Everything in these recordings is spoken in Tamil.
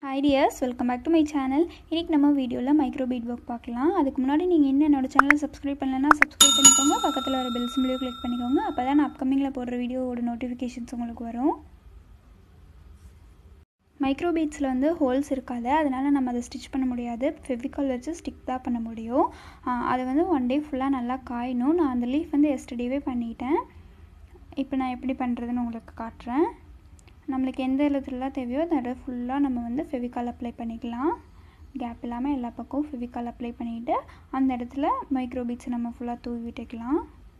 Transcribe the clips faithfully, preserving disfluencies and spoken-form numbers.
Hi dears, welcome back to my channel. இன்னைக்கு நம்ம வீடியோல மைக்ரோ பீட் வர்க் பார்க்கலாம். அதுக்கு முன்னாடி நீங்க இன்னும் என்னோட சேனலை சப்ஸ்கிரைப் பண்ணலனா சப்ஸ்கிரைப் பண்ணிக்கோங்க. பக்கத்துல வர பெல் சிம்பலையும் கிளிக் பண்ணிக்கோங்க. அப்பதான் நான் அப்கமிங்ல போடுற வீடியோவோட நோட்டிஃபிகேஷன்ஸ் உங்களுக்கு வரும். மைக்ரோ பீட்ஸ்ல வந்து ஹோல்ஸ் இருக்காது. அதனால நம்ம அதை ஸ்டிட்ச் பண்ண முடியாது. ஃபெவிகால் வச்சு ஸ்டிக் தான் பண்ண முடியும். அது வந்து ஒன் டே ஃபுல்லா நல்லா காயணும். நான் அந்த லீஃப் வந்து எஸ்டர்டேவே பண்ணிட்டேன். இப்போ நான் எப்படி பண்றதுன்னு உங்களுக்கு காட்டுறேன். நம்மளுக்கு எந்த இடத்துல தேவையோ அதை ஃபுல்லாக நம்ம வந்து ஃபெவிகால் அப்ளை பண்ணிக்கலாம். கேப் இல்லாமல் எல்லா பக்கமும் ஃபெவிகால் அப்ளை பண்ணிவிட்டு அந்த இடத்துல மைக்ரோ பீட்ஸ் நம்ம ஃபுல்லாக தூவி விட்டுக்கலாம்.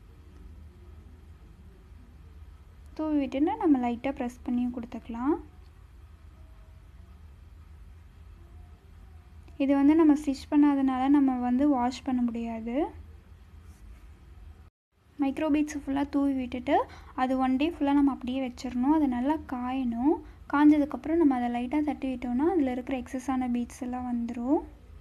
தூவி விட்டுன்னு நம்ம லைட்டாக ப்ரெஸ் பண்ணியும் கொடுத்துக்கலாம். இது வந்து நம்ம ஸ்டிச் பண்ணாதனால நம்ம வந்து வாஷ் பண்ண முடியாது. மைக்ரோ பீட்ஸ் ஃபுல்லாக தூவி விட்டுட்டு அது ஒன் டே ஃபுல்லாக நம்ம அப்படியே வச்சிடணும். அது நல்லா காயணும். காஞ்சதுக்கப்புறம் நம்ம அதை லைட்டாக தட்டி விட்டோம்னா அதில் இருக்கிற எக்ஸஸான பீட்ஸ் எல்லாம் வந்துடும்.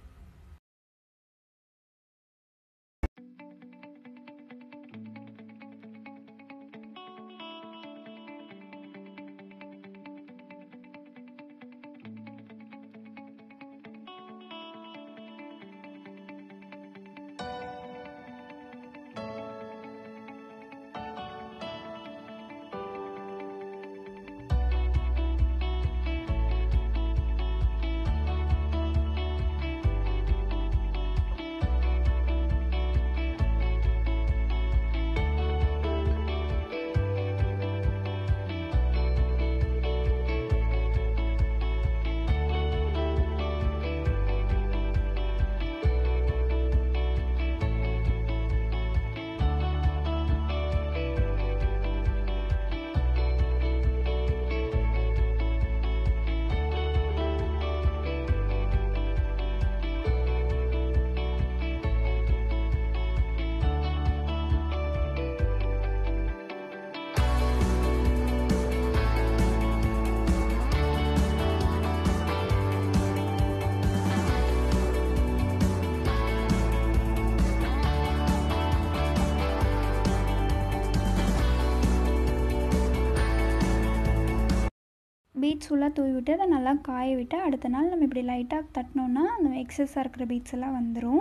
பீட்ஸ் ஃபுல்லாக தூவி விட்டு அதை நல்லா காய விட்டு அடுத்த நாள் நம்ம இப்படி லைட்டாக தட்டினோன்னா அந்த எக்ஸஸாக இருக்கிற பீட்ஸ் எல்லாம் வந்துடும்.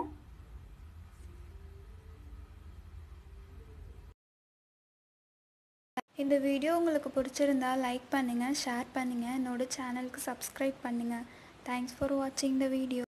இந்த வீடியோ உங்களுக்கு பிடிச்சிருந்தா லைக் பண்ணுங்கள், ஷேர் பண்ணுங்கள், என்னோட சேனலுக்கு சப்ஸ்கிரைப் பண்ணுங்கள். தேங்க்ஸ் ஃபார் வாட்சிங் த வீடியோ.